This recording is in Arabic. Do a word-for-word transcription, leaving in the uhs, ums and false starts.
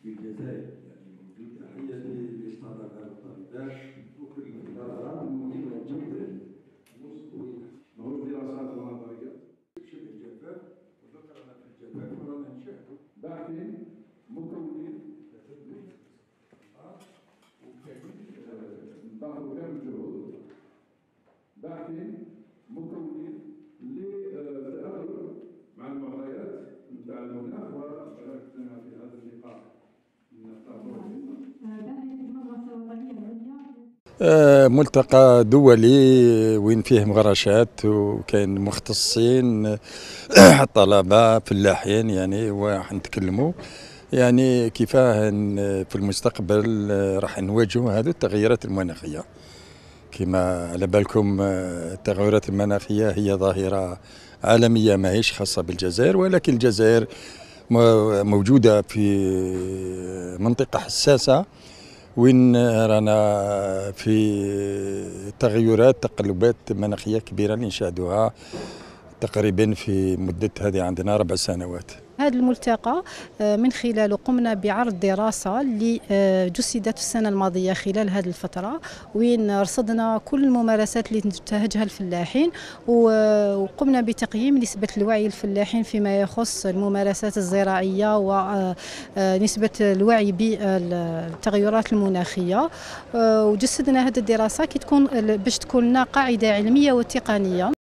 في الجزائر. يعني موجود تحياتي للطلبة والطالبات وكل الطلبة الموجودين جدا مستويين. ماهوش دراسات ونظريات شبه الجفاف وذكرنا في الجفاف ورانا نشاهدوا باحثين مكونين ضافوا كامل الجهود باحثين مكونين للتأهل مع المعطيات نتاع المناخ وشاركتنا في هذا اللقاء ملتقى دولي وين فيه مغرشات وكاين مختصين طلبة فلاحين يعني وحنتكلموا يعني كيفاه في المستقبل راح نواجهوا هذه التغيرات المناخية. كما على بالكم التغيرات المناخية هي ظاهرة عالمية ماهيش خاصة بالجزائر، ولكن الجزائر موجودة في منطقة حساسة وين رانا في تغيرات تقلبات مناخية كبيرة اللي نشاهدوها تقريبا في مدة هذه عندنا أربع سنوات. هذا الملتقى من خلاله قمنا بعرض دراسة اللي جسدت السنة الماضية خلال هذه الفترة، وين رصدنا كل الممارسات اللي تنتهجها الفلاحين، وقمنا بتقييم نسبة الوعي الفلاحين فيما يخص الممارسات الزراعية ونسبة الوعي بالتغيرات المناخية. وجسدنا هذه الدراسة كي تكون باش تكون لنا قاعدة علمية وتقنية.